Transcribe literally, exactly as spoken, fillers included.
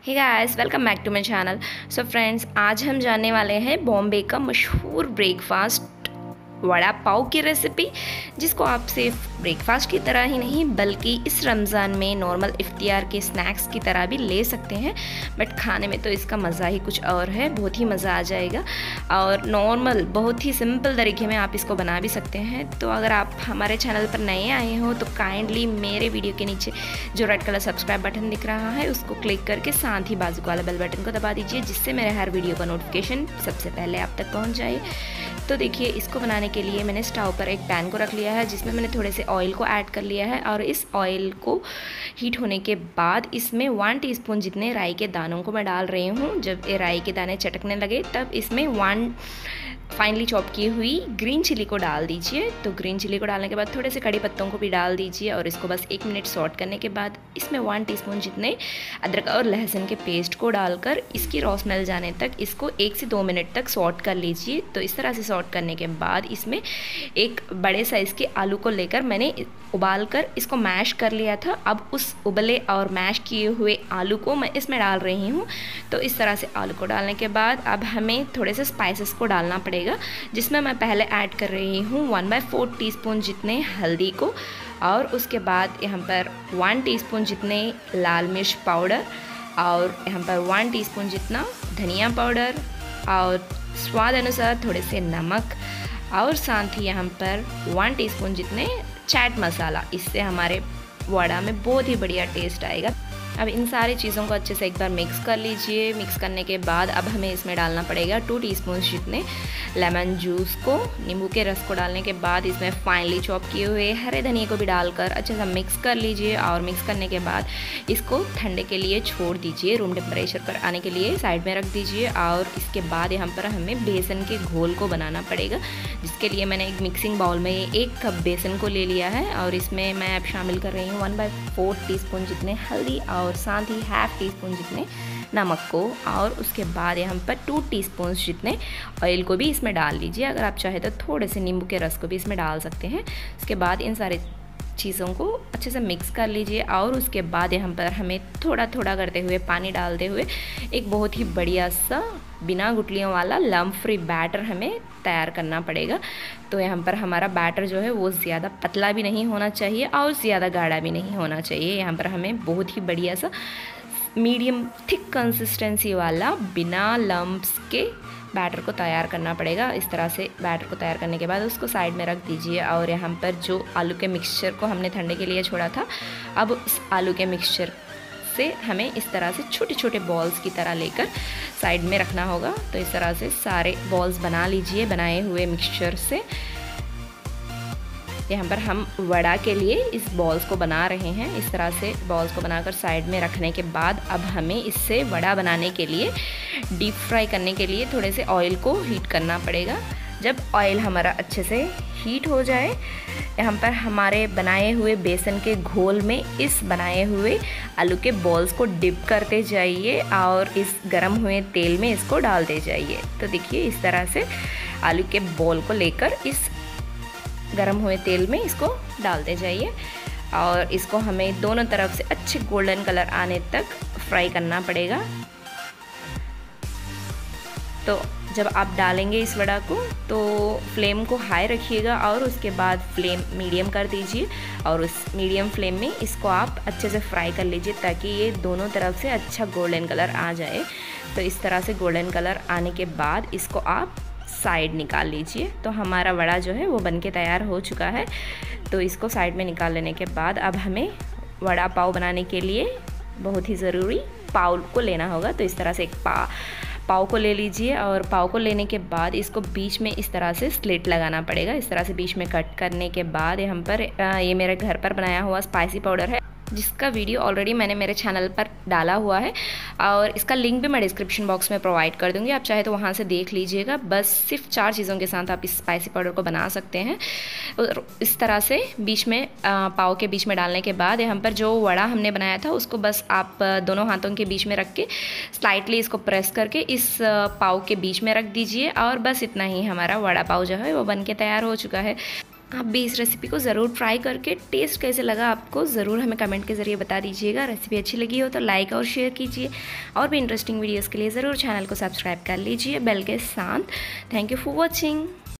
Hey guys, welcome back to my channel. So friends, आज हम जानने वाले हैं बॉम्बे का मशहूर ब्रेकफास्ट वड़ा पाव की रेसिपी, जिसको आप सिर्फ ब्रेकफास्ट की तरह ही नहीं बल्कि इस रमज़ान में नॉर्मल इफ्तियार के स्नैक्स की तरह भी ले सकते हैं। बट खाने में तो इसका मज़ा ही कुछ और है, बहुत ही मज़ा आ जाएगा। और नॉर्मल बहुत ही सिंपल तरीके में आप इसको बना भी सकते हैं। तो अगर आप हमारे चैनल पर नए आए हो तो काइंडली मेरे वीडियो के नीचे जो रेड कलर सब्सक्राइब बटन दिख रहा है उसको क्लिक करके साथ ही बाजू वाला बेल बटन को दबा दीजिए, जिससे मेरे हर वीडियो का नोटिफिकेशन सबसे पहले आप तक पहुँच जाए। तो देखिए, इसको बनाने के लिए मैंने स्टोव पर एक पैन को रख लिया है, जिसमें मैंने थोड़े से ऑयल को ऐड कर लिया है। और इस ऑयल को हीट होने के बाद इसमें वन टीस्पून जितने राई के दानों को मैं डाल रही हूँ। जब ये राई के दाने चटकने लगे तब इसमें वन फाइनली चॉप की हुई ग्रीन चिली को डाल दीजिए। तो ग्रीन चिली को डालने के बाद थोड़े से कड़ी पत्तों को भी डाल दीजिए और इसको बस एक मिनट सॉट करने के बाद इसमें वन टीस्पून जितने अदरक और लहसुन के पेस्ट को डालकर इसकी रॉ स्मेल जाने तक इसको एक से दो मिनट तक सॉट कर लीजिए। तो इस तरह से सॉट करने के बाद इसमें एक बड़े साइज़ के आलू को लेकर मैंने उबाल कर इसको मैश कर लिया था। अब उस उबले और मैश किए हुए आलू को मैं इसमें डाल रही हूँ। तो इस तरह से आलू को डालने के बाद अब हमें थोड़े से स्पाइसेस को डालना पड़ेगा, जिसमें मैं पहले ऐड कर रही हूँ one by four teaspoon जितने हल्दी को, और उसके बाद यहाँ पर वन टीस्पून जितने लाल मिर्च पाउडर, और यहाँ पर वन टीस्पून जितना धनिया पाउडर, और स्वाद अनुसार थोड़े से नमक, और साथ ही यहाँ पर वन टीस्पून जितने चाट मसाला। इससे हमारे वड़ा में बहुत ही बढ़िया टेस्ट आएगा। अब इन सारी चीज़ों को अच्छे से एक बार मिक्स कर लीजिए। मिक्स करने के बाद अब हमें इसमें डालना पड़ेगा टू टीस्पून जितने लेमन जूस को। नींबू के रस को डालने के बाद इसमें फाइनली चॉप किए हुए हरे धनिया को भी डालकर अच्छे से मिक्स कर लीजिए। और मिक्स करने के बाद इसको ठंडे के लिए छोड़ दीजिए, रूम टेम्परेचर पर आने के लिए साइड में रख दीजिए। और इसके बाद यहाँ पर हमें बेसन के घोल को बनाना पड़ेगा, जिसके लिए मैंने एक मिक्सिंग बाउल में एक कप बेसन को ले लिया है। और इसमें मैं अब शामिल कर रही हूँ one by four teaspoon जितने हल्दी, और साथ ही हाफ टी स्पून जितने नमक को। और उसके बाद यहाँ पर टू टीस्पून जितने ऑयल को भी इसमें डाल लीजिए। अगर आप चाहे तो थोड़े से नींबू के रस को भी इसमें डाल सकते हैं। उसके बाद इन सारे चीज़ों को अच्छे से मिक्स कर लीजिए। और उसके बाद यहाँ पर हमें थोड़ा थोड़ा करते हुए पानी डालते हुए एक बहुत ही बढ़िया सा बिना गुठलियों वाला लम्प फ्री बैटर हमें तैयार करना पड़ेगा। तो यहाँ पर हमारा बैटर जो है वो ज़्यादा पतला भी नहीं होना चाहिए और ज़्यादा गाढ़ा भी नहीं होना चाहिए। यहाँ पर हमें बहुत ही बढ़िया सा मीडियम थिक कंसिस्टेंसी वाला बिना लम्प्स के बैटर को तैयार करना पड़ेगा। इस तरह से बैटर को तैयार करने के बाद उसको साइड में रख दीजिए। और यहाँ पर जो आलू के मिक्सचर को हमने ठंडे के लिए छोड़ा था, अब उस आलू के मिक्सचर से हमें इस तरह से छोटे छोटे बॉल्स की तरह लेकर साइड में रखना होगा। तो इस तरह से सारे बॉल्स बना लीजिए बनाए हुए मिक्सचर से। यहाँ पर हम वड़ा के लिए इस बॉल्स को बना रहे हैं। इस तरह से बॉल्स को बनाकर साइड में रखने के बाद अब हमें इससे वड़ा बनाने के लिए डीप फ्राई करने के लिए थोड़े से ऑयल को हीट करना पड़ेगा। जब ऑयल हमारा अच्छे से हीट हो जाए, यहाँ पर हमारे बनाए हुए बेसन के घोल में इस बनाए हुए आलू के बॉल्स को डिप करते जाइए और इस गर्म हुए तेल में इसको डालते जाइए। तो देखिए, इस तरह से आलू के बॉल को लेकर इस गर्म हुए तेल में इसको डालते जाइए। और इसको हमें दोनों तरफ से अच्छे गोल्डन कलर आने तक फ्राई करना पड़ेगा। तो जब आप डालेंगे इस वड़ा को तो फ्लेम को हाई रखिएगा और उसके बाद फ्लेम मीडियम कर दीजिए। और उस मीडियम फ्लेम में इसको आप अच्छे से फ्राई कर लीजिए ताकि ये दोनों तरफ से अच्छा गोल्डन कलर आ जाए। तो इस तरह से गोल्डन कलर आने के बाद इसको आप साइड निकाल लीजिए। तो हमारा वड़ा जो है वो बनके तैयार हो चुका है। तो इसको साइड में निकाल लेने के बाद अब हमें वड़ा पाव बनाने के लिए बहुत ही ज़रूरी पाव को लेना होगा। तो इस तरह से एक पा पाव को ले लीजिए। और पाव को लेने के बाद इसको बीच में इस तरह से स्लिट लगाना पड़ेगा। इस तरह से बीच में कट करने के बाद यहाँ पर ये मेरे घर पर बनाया हुआ स्पाइसी पाउडर है, जिसका वीडियो ऑलरेडी मैंने मेरे चैनल पर डाला हुआ है और इसका लिंक भी मैं डिस्क्रिप्शन बॉक्स में प्रोवाइड कर दूंगी। आप चाहे तो वहाँ से देख लीजिएगा। बस सिर्फ चार चीज़ों के साथ आप इस स्पाइसी पाउडर को बना सकते हैं। इस तरह से बीच में पाव के बीच में डालने के बाद यहाँ पर जो वड़ा हमने बनाया था उसको बस आप दोनों हाथों के बीच में रख के स्लाइटली इसको प्रेस करके इस पाव के बीच में रख दीजिए। और बस इतना ही हमारा वड़ा पाव जो है वो बन के तैयार हो चुका है। आप भी इस रेसिपी को ज़रूर ट्राई करके टेस्ट कैसे लगा आपको ज़रूर हमें कमेंट के ज़रिए बता दीजिएगा। रेसिपी अच्छी लगी हो तो लाइक और शेयर कीजिए, और भी इंटरेस्टिंग वीडियोज़ के लिए ज़रूर चैनल को सब्सक्राइब कर लीजिए बेल के साथ। Thank you for watching.